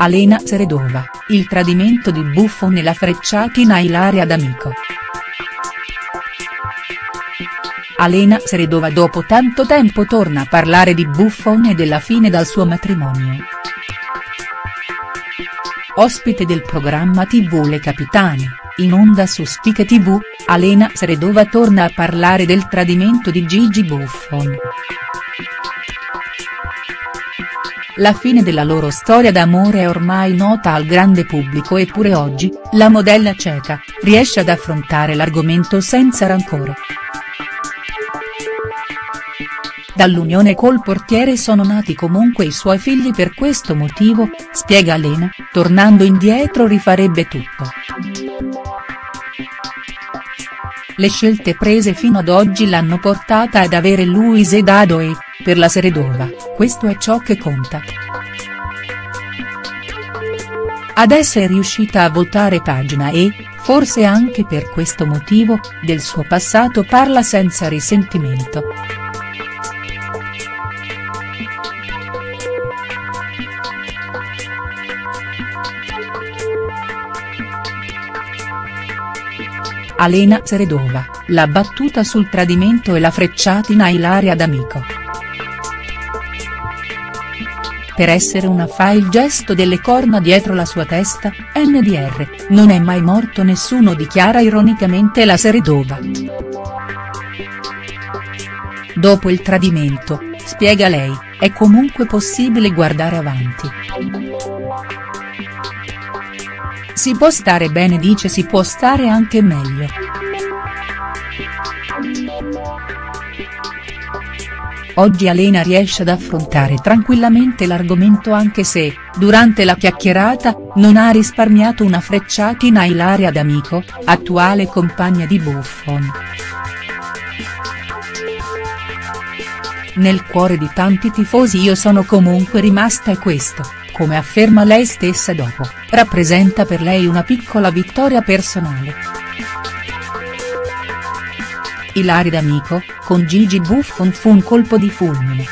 Alena Seredova, il tradimento di Buffon e la frecciatina a Ilaria D'Amico. Alena Seredova dopo tanto tempo torna a parlare di Buffon e della fine dal suo matrimonio. Ospite del programma TV Le Capitane, in onda su Spike TV, Alena Seredova torna a parlare del tradimento di Gigi Buffon. La fine della loro storia d'amore è ormai nota al grande pubblico, eppure oggi, la modella ceca, riesce ad affrontare l'argomento senza rancore. Dall'unione col portiere sono nati comunque i suoi figli, per questo motivo, spiega Alena, tornando indietro rifarebbe tutto. Le scelte prese fino ad oggi l'hanno portata ad avere Luis e Dado e, per la Seredova, questo è ciò che conta. Adesso è riuscita a voltare pagina e, forse anche per questo motivo, del suo passato parla senza risentimento. Alena Seredova, la battuta sul tradimento e la frecciatina a Ilaria D'Amico. Per essere una fa il gesto delle corna dietro la sua testa, NDR, non è mai morto nessuno, dichiara ironicamente la Seredova. Dopo il tradimento, spiega lei, è comunque possibile guardare avanti. Si può stare bene, dice, si può stare anche meglio. Oggi Alena riesce ad affrontare tranquillamente l'argomento, anche se, durante la chiacchierata, non ha risparmiato una frecciatina a Ilaria D'Amico, attuale compagna di Buffon. Nel cuore di tanti tifosi io sono comunque rimasta, e questo, come afferma lei stessa dopo, rappresenta per lei una piccola vittoria personale. Ilaria D'Amico, con Gigi Buffon fu un colpo di fulmine.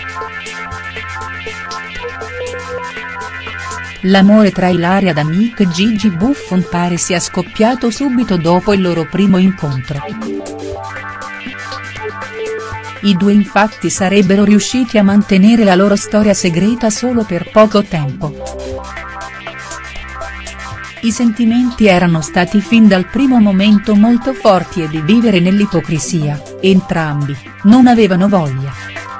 L'amore tra Ilaria D'Amico e Gigi Buffon pare sia scoppiato subito dopo il loro primo incontro. I due infatti sarebbero riusciti a mantenere la loro storia segreta solo per poco tempo. I sentimenti erano stati fin dal primo momento molto forti e di vivere nell'ipocrisia, entrambi, non avevano voglia.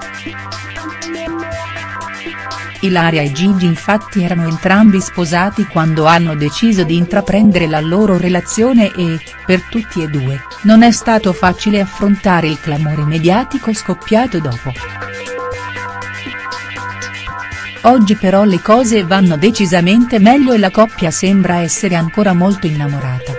Ilaria e Gigi infatti erano entrambi sposati quando hanno deciso di intraprendere la loro relazione e, per tutti e due, non è stato facile affrontare il clamore mediatico scoppiato dopo. Oggi però le cose vanno decisamente meglio e la coppia sembra essere ancora molto innamorata.